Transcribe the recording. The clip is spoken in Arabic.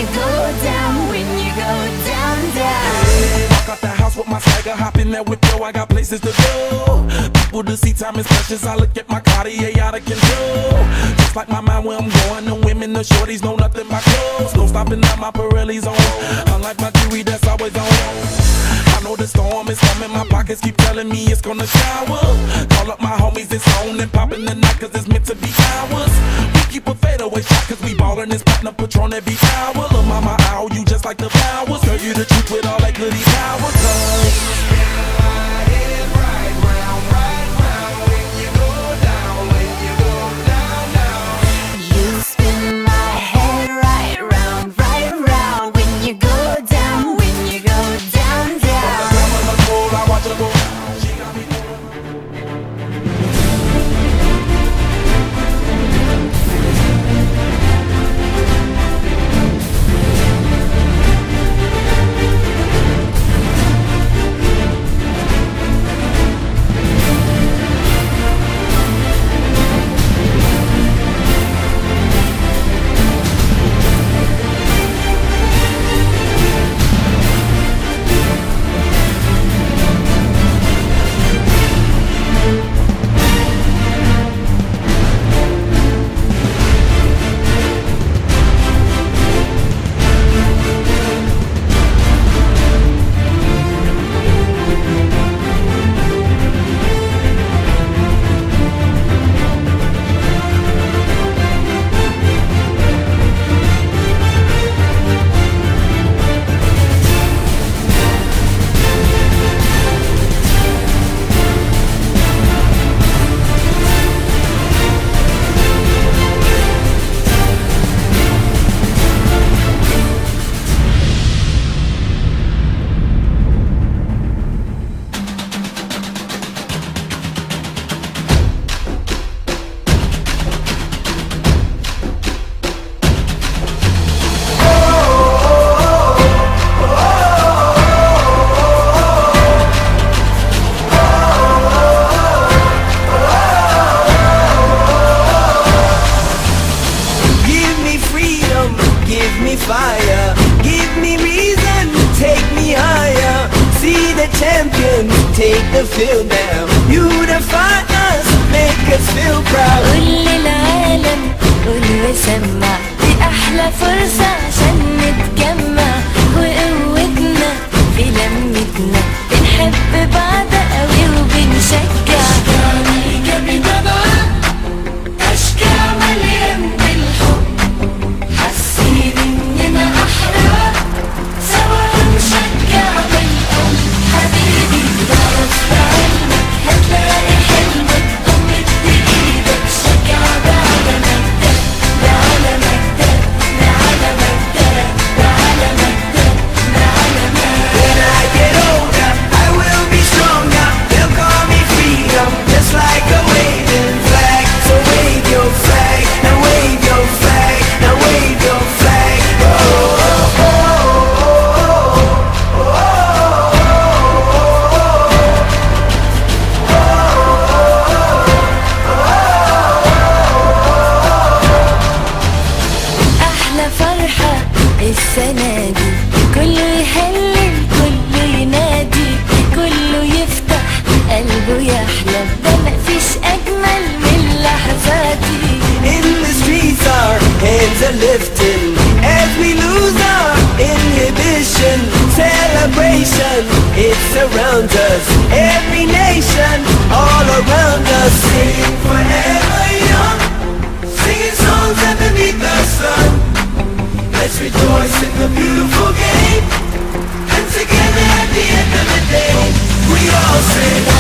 you go down, when you go down, down. Walk out the house with my swagger, hop in that whip, yo, I got places to go. People to see, time is precious, I look at my Cartier out of control. Just like my mind where I'm going, the women, the shorties know nothing but clothes. No stopping at my Pirelli's on, unlike my jewelry that's always on. I know the storm is coming, my pockets keep telling me it's gonna shower. Call up my homies, it's on and popping the night, cause it's meant to be ours. We keep a fadeaway shot, cause we ballin' this platinum Patron every hour. Lil' mama, ow, you just like the flowers. Girl, you the truth with all that goody power, cause fire, give me reason, take me higher. See the champions take the field now. Unify us, make us feel proud. قول للعالم قول وسمع، دي أحلى فرصة عشان نتجمع. وقوتنا في لمتنا، بنحب بعض قوي وبنشجع. أشجع مليان بالحب، حاسين إننا أحرار، سوا نشجع بالحب. حبيبي ضغط بعلمك هتلاقي حلمك، ضمت بإيدك شجع بعلى مجدك، بعلى مجدك، بعلى مجدك، بعلى مجدك، بعلى مجدك. When I get older, I will be stronger. They'll call me freedom, just like a waving flag. So wave your flag, now wave your flag, now wave your flag. Oh, oh, oh, oh, أحلى فرحة السنة دي، كله يهلل كله ينادي، كله يفتح قلبه يحلم، ده مفيش أجمل من لحظاتي. In the streets our hands are lifting as we lose our inhibition. Celebration, it surrounds us. Every nation, all around us. Sing forever young, singing songs underneath the sun. Let's rejoice in the beautiful game, and together at the end of the day, we all sing.